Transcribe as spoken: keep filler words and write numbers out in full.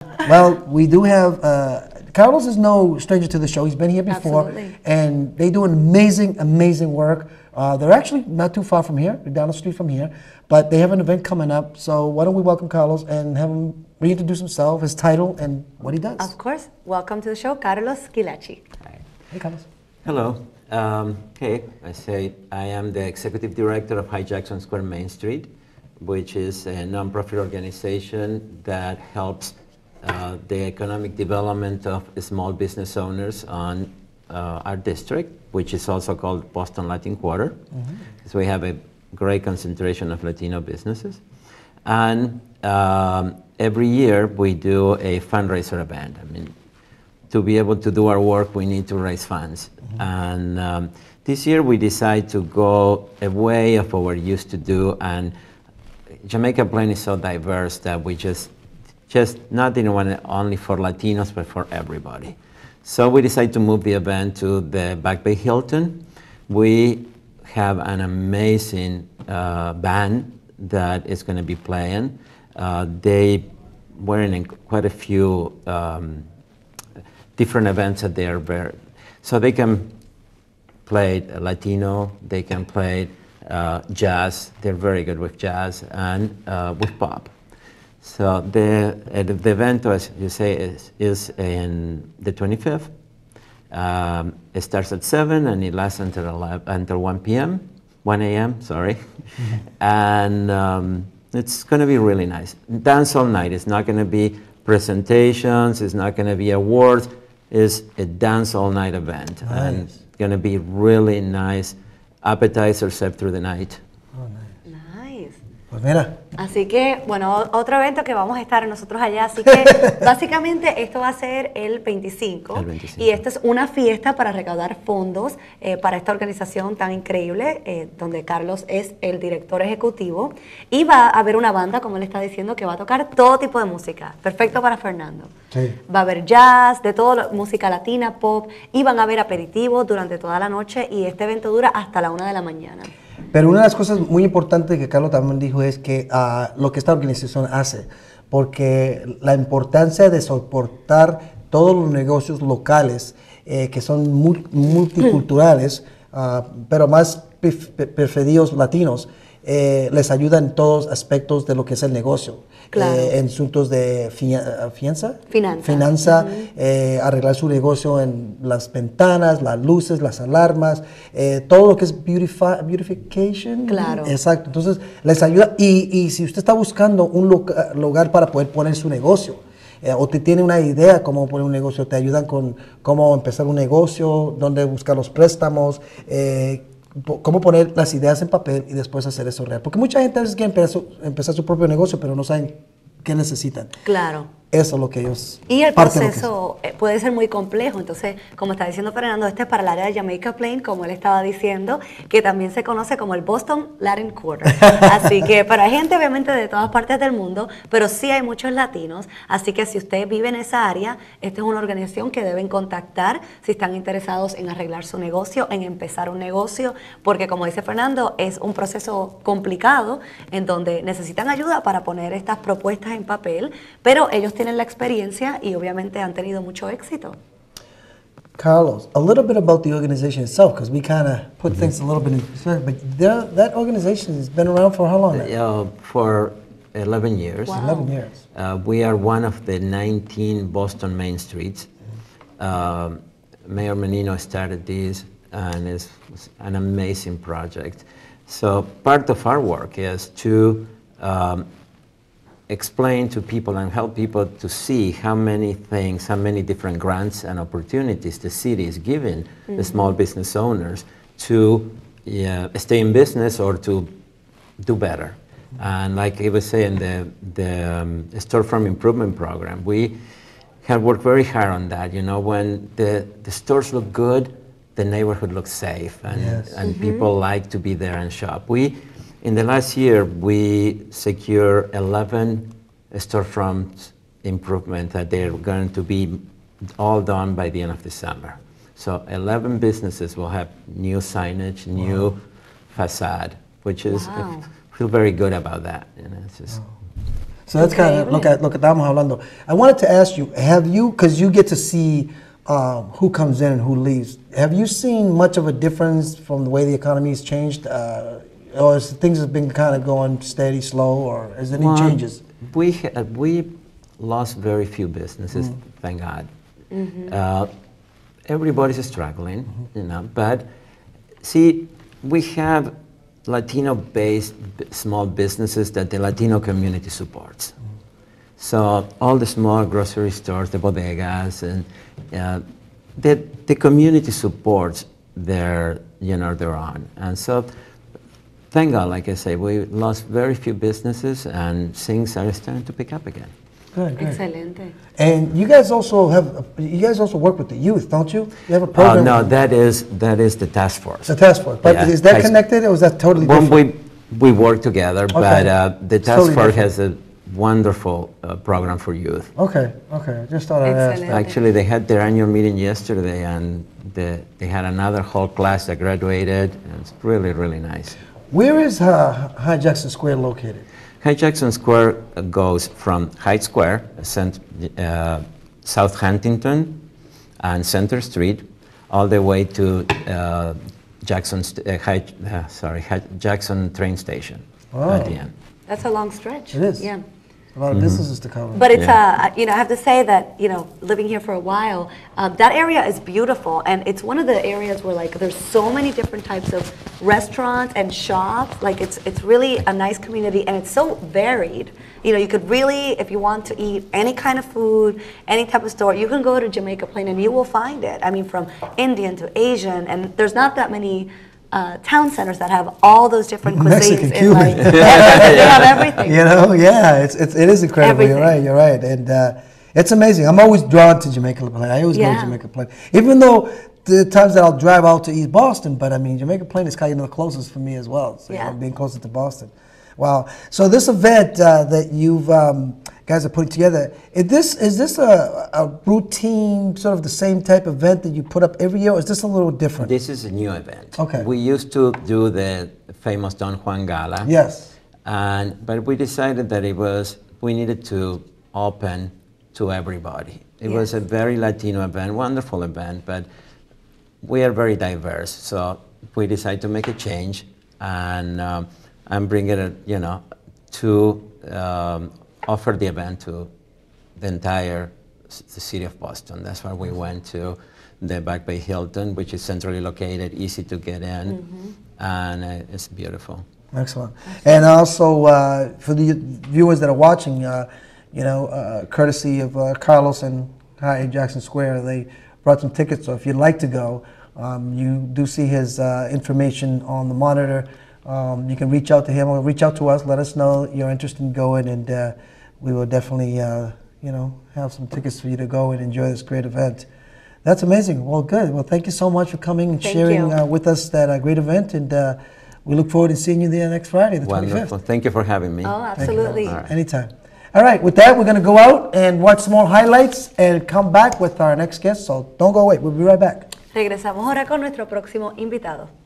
Well, we do have, uh, Carlos is no stranger to the show. He's been here before. Absolutely. And they do an amazing, amazing work. Uh, they're actually not too far from here. They're down the street from here. But they have an event coming up. So why don't we welcome Carlos and have him reintroduce himself, his title, and what he does. Of course. Welcome to the show, Carlos Schillaci. Hey, Carlos. Hello. Um, hey, I say I am the executive director of High Jackson Square Main Street, which is a nonprofit organization that helps uh, the economic development of small business owners on uh, our district, which is also called Boston Latin Quarter. Mm-hmm. So we have a great concentration of Latino businesses. And um, every year we do a fundraiser event. I mean, to be able to do our work, we need to raise funds. Mm-hmm. And um, this year we decided to go away of what we used to do, and Jamaica Plain is so diverse that we just, just not only for Latinos, but for everybody. So we decided to move the event to the Back Bay Hilton. We have an amazing uh, band that is going to be playing. Uh, they were in quite a few um, different events that they are very, so they can play Latino, they can play uh, jazz, they're very good with jazz, and uh, with pop. So the, uh, the event, as you say, is, is in the twenty-fifth. Um, it starts at seven and it lasts until, eleven, until one p m, one a m, sorry. Mm-hmm. And um, it's going to be really nice. Dance all night. It's not going to be presentations, it's not going to be awards. It's a dance all night event. Nice. And it's going to be really nice. Appetizers served through the night. Oh, nice. Nice. Pues mira. Así que, bueno, otro evento que vamos a estar nosotros allá, así que básicamente esto va a ser el veinticinco, el veinticinco. Y esta es una fiesta para recaudar fondos eh, para esta organización tan increíble, eh, donde Carlos es el director ejecutivo, y va a haber una banda, como él está diciendo, que va a tocar todo tipo de música, perfecto para Fernando. Sí. Va a haber jazz, de todo, música latina, pop, y van a haber aperitivos durante toda la noche, y este evento dura hasta la una de la mañana. Pero una de las cosas muy importantes que Carlos también dijo es que uh, lo que esta organización hace, porque la importancia de soportar todos los negocios locales eh, que son multiculturales, uh, pero más preferidos latinos, eh, les ayuda en todos aspectos de lo que es el negocio. Claro. Eh, en asuntos de fianza, fianza, finanza, finanza uh-huh. eh, arreglar su negocio en las ventanas, las luces, las alarmas, eh, todo lo que es beautify, beautification. Claro. Exacto. Entonces, les ayuda. Y, y si usted está buscando un loca, lugar para poder poner su negocio, eh, o te tiene una idea cómo poner un negocio, te ayudan con cómo empezar un negocio, dónde buscar los préstamos, eh, cómo poner las ideas en papel y después hacer eso real. Porque mucha gente a veces quiere empezar su, empezar su propio negocio, pero no saben qué necesitan. Claro. Eso es lo que ellos... Y el parte de lo proceso puede ser muy complejo. Entonces, como está diciendo Fernando, este es para el área de Jamaica Plain, como él estaba diciendo, que también se conoce como el Boston Latin Quarter. Así que para gente, obviamente, de todas partes del mundo, pero sí hay muchos latinos. Así que si usted vive en esa área, esta es una organización que deben contactar si están interesados en arreglar su negocio, en empezar un negocio, porque como dice Fernando, es un proceso complicado en donde necesitan ayuda para poner estas propuestas en papel, pero ellos tienen la experiencia y obviamente han tenido mucho éxito. Carlos, a little bit about the organization itself, because we kind of put mm-hmm. things a little bit in perspective, but that organization has been around for how long now? Uh, for eleven years. Wow. eleven years. Uh, we are one of the nineteen Boston Main Streets. Uh, Mayor Menino started this, and it's, it's an amazing project. So part of our work is to um, explain to people and help people to see how many things, how many different grants and opportunities the city is giving mm-hmm. the small business owners to yeah, stay in business or to do better. And like I was saying, the, the um, storefront improvement program, we have worked very hard on that. You know, when the, the stores look good, the neighborhood looks safe, and, yes. and mm-hmm. people like to be there and shop. We, in the last year, we secured eleven storefront improvements that they're going to be all done by the end of December. So eleven businesses will have new signage, new wow. facade, which is, wow. I feel very good about that. You know, it's just wow. So that's kind of, Increíble. lo que, lo que estábamos hablando. I wanted to ask you, have you, because you get to see um, who comes in and who leaves, have you seen much of a difference from the way the economy has changed? Uh, or is things have been kind of going steady, slow, or is there any Well, changes? We, ha- we lost very few businesses, thank God. Uh, everybody's struggling, you know, but see, we have Latino-based b- small businesses that the Latino community supports. So all the small grocery stores, the bodegas, and uh, the, the community supports their, you know, their own. And so, thank God, like I say, we lost very few businesses, and things are starting to pick up again. Good, good. Excelente. And you guys also have, you guys also work with the youth, don't you? You have a Oh program. no, with that is that is the task force. the task force. But Yeah. is that I- connected or is that totally When different? we we work together, but uh, the It's task totally force different. has a wonderful uh, program for youth. Okay, okay. I just thought I'd ask Excellent. that. Actually, they had their annual meeting yesterday, and the, they had another whole class that graduated. And it's really, really nice. Where is uh, High Jackson Square located? High Jackson Square uh, goes from Hyde Square, Cent- uh, South Huntington, and Center Street, all the way to uh, Jackson, st- uh, High, uh, sorry, High Jackson train station Oh. at the end. That's a long stretch. It is. Yeah. A lot of businesses to cover. But it's, Yeah. uh, you know, I have to say that, you know, living here for a while, um, that area is beautiful. And it's one of the areas where, like, there's so many different types of restaurants and shops. Like, it's, it's really a nice community, and it's so varied. You know, you could really, if you want to eat any kind of food, any type of store, you can go to Jamaica Plain and you will find it. I mean, from Indian to Asian, and there's not that many uh, town centers that have all those different cuisines. Mexican, in, Cuban. like, they have everything. You know, yeah, it's, it's, it is incredible. You're Everything. right, you're right. And uh, it's amazing. I'm always drawn to Jamaica Plain. I always go Yeah. to Jamaica Plain. Even though the times that I'll drive out to East Boston, but I mean, Jamaica Plain is kind of the closest for me as well. So, Yeah. you know, being closer to Boston. Wow. So this event uh, that you've um, guys are putting together, is this is this a, a routine, sort of the same type of event that you put up every year, or is this a little different? This is a new event. Okay. We used to do the famous Don Juan Gala. Yes. And, but we decided that it was, we needed to open to everybody. It was a Yes. very Latino event, wonderful event, but we are very diverse. So we decided to make a change and, um, and bring it, you know, to um, offer the event to the entire s- the city of Boston. That's why we went to the Back Bay Hilton, which is centrally located, easy to get in, and uh, it's beautiful. Excellent. And also, uh, for the viewers that are watching, uh, you know, uh, courtesy of uh, Carlos and High Jackson Square, they brought some tickets. So if you'd like to go, um, you do see his uh, information on the monitor. Um, you can reach out to him or reach out to us. Let us know you're interested in going, and uh, we will definitely, uh, you know, have some tickets for you to go and enjoy this great event. That's amazing. Well, good. Well, thank you so much for coming and Thank sharing you. uh, with us that uh, great event, and uh, we look forward to seeing you there next Friday, the Wonderful. twenty-fifth. Thank you for having me. Oh, Thank you. absolutely. All right. Anytime. All right, with that, we're going to go out and watch some more highlights and come back with our next guest. So don't go away. We'll be right back. Regresamos ahora con nuestro próximo invitado.